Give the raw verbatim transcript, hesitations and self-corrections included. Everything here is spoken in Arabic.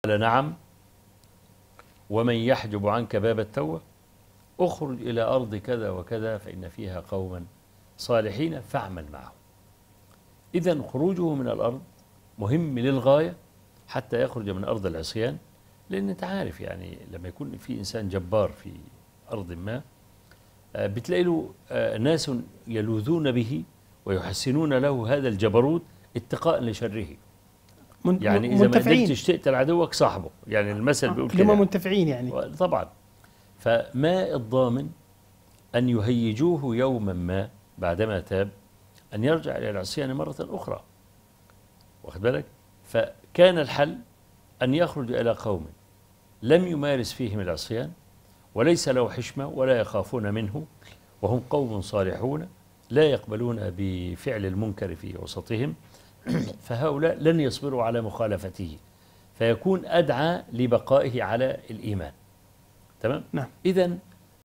قال نعم، ومن يحجب عنك باب التوبة اخرج إلى أرض كذا وكذا فإن فيها قوما صالحين فاعمل معهم. إذن خروجه من الأرض مهم للغاية حتى يخرج من أرض العصيان، لأن أنت عارف يعني لما يكون في إنسان جبار في أرض ما بتلاقي له ناس يلوذون به ويحسنون له هذا الجبروت اتقاء لشره. يعني إذا ما قدرتش تقتل عدوك صاحبه، يعني المثل بيقول كده. هم منتفعين يعني. طبعا. فما الضامن أن يهيجوه يوما ما بعدما تاب أن يرجع إلى العصيان مرة أخرى، واخد بالك؟ فكان الحل أن يخرج إلى قوم لم يمارس فيهم العصيان وليس له حشمة ولا يخافون منه، وهم قوم صالحون لا يقبلون بفعل المنكر في وسطهم، فهؤلاء لن يصبروا على مخالفته، فيكون أدعى لبقائه على الإيمان. تمام؟ نعم. إذن